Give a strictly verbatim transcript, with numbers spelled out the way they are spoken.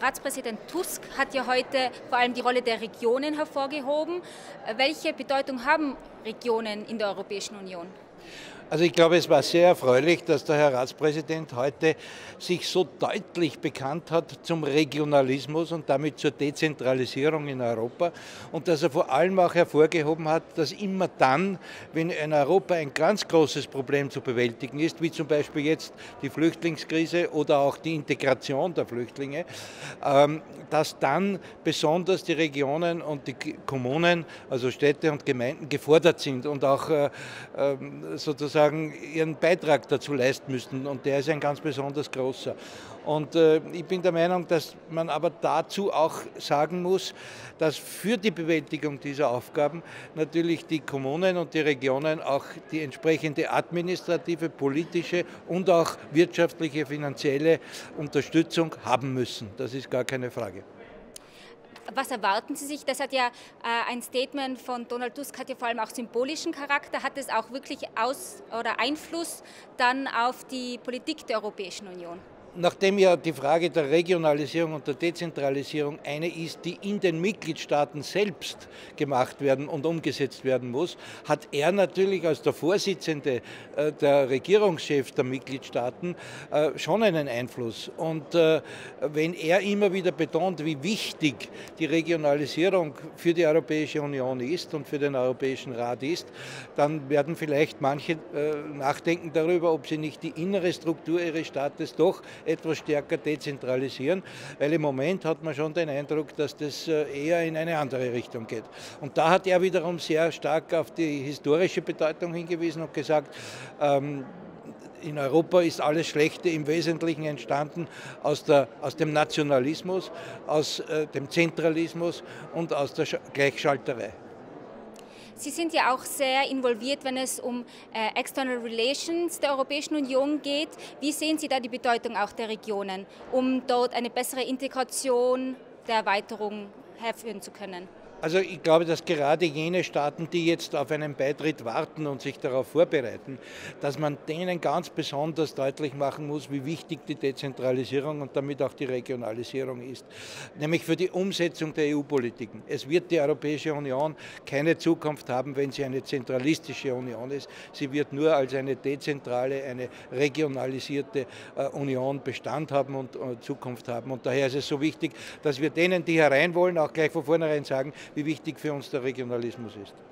Ratspräsident Tusk hat ja heute vor allem die Rolle der Regionen hervorgehoben. Welche Bedeutung haben Regionen in der Europäischen Union? Also ich glaube, es war sehr erfreulich, dass der Herr Ratspräsident heute sich so deutlich bekannt hat zum Regionalismus und damit zur Dezentralisierung in Europa und dass er vor allem auch hervorgehoben hat, dass immer dann, wenn in Europa ein ganz großes Problem zu bewältigen ist, wie zum Beispiel jetzt die Flüchtlingskrise oder auch die Integration der Flüchtlinge, dass dann besonders die Regionen und die Kommunen, also Städte und Gemeinden, gefordert sind und auch sozusagen ihren Beitrag dazu leisten müssen, und der ist ein ganz besonders großer. Und äh, ich bin der Meinung, dass man aber dazu auch sagen muss, dass für die Bewältigung dieser Aufgaben natürlich die Kommunen und die Regionen auch die entsprechende administrative, politische und auch wirtschaftliche, finanzielle Unterstützung haben müssen. Das ist gar keine Frage. Was erwarten Sie sich? Das hat ja äh, ein Statement von Donald Tusk, hat ja vor allem auch symbolischen Charakter. Hat es auch wirklich Aus- oder Einfluss dann auf die Politik der Europäischen Union? Nachdem ja die Frage der Regionalisierung und der Dezentralisierung eine ist, die in den Mitgliedstaaten selbst gemacht werden und umgesetzt werden muss, hat er natürlich als der Vorsitzende, der Regierungschef der Mitgliedstaaten schon einen Einfluss. Und wenn er immer wieder betont, wie wichtig die Regionalisierung für die Europäische Union ist und für den Europäischen Rat ist, dann werden vielleicht manche nachdenken darüber, ob sie nicht die innere Struktur ihres Staates doch etwas stärker dezentralisieren, weil im Moment hat man schon den Eindruck, dass das eher in eine andere Richtung geht. Und da hat er wiederum sehr stark auf die historische Bedeutung hingewiesen und gesagt, ähm, in Europa ist alles Schlechte im Wesentlichen entstanden aus, der, aus dem Nationalismus, aus äh, dem Zentralismus und aus der Gleichschalterei. Sie sind ja auch sehr involviert, wenn es um äh, External Relations der Europäischen Union geht. Wie sehen Sie da die Bedeutung auch der Regionen, um dort eine bessere Integration der Erweiterung herführen zu können? Also ich glaube, dass gerade jene Staaten, die jetzt auf einen Beitritt warten und sich darauf vorbereiten, dass man denen ganz besonders deutlich machen muss, wie wichtig die Dezentralisierung und damit auch die Regionalisierung ist. Nämlich für die Umsetzung der E U-Politiken. Es wird die Europäische Union keine Zukunft haben, wenn sie eine zentralistische Union ist. Sie wird nur als eine dezentrale, eine regionalisierte Union Bestand haben und Zukunft haben. Und daher ist es so wichtig, dass wir denen, die herein wollen, auch gleich von vornherein sagen, wie wichtig für uns der Regionalismus ist.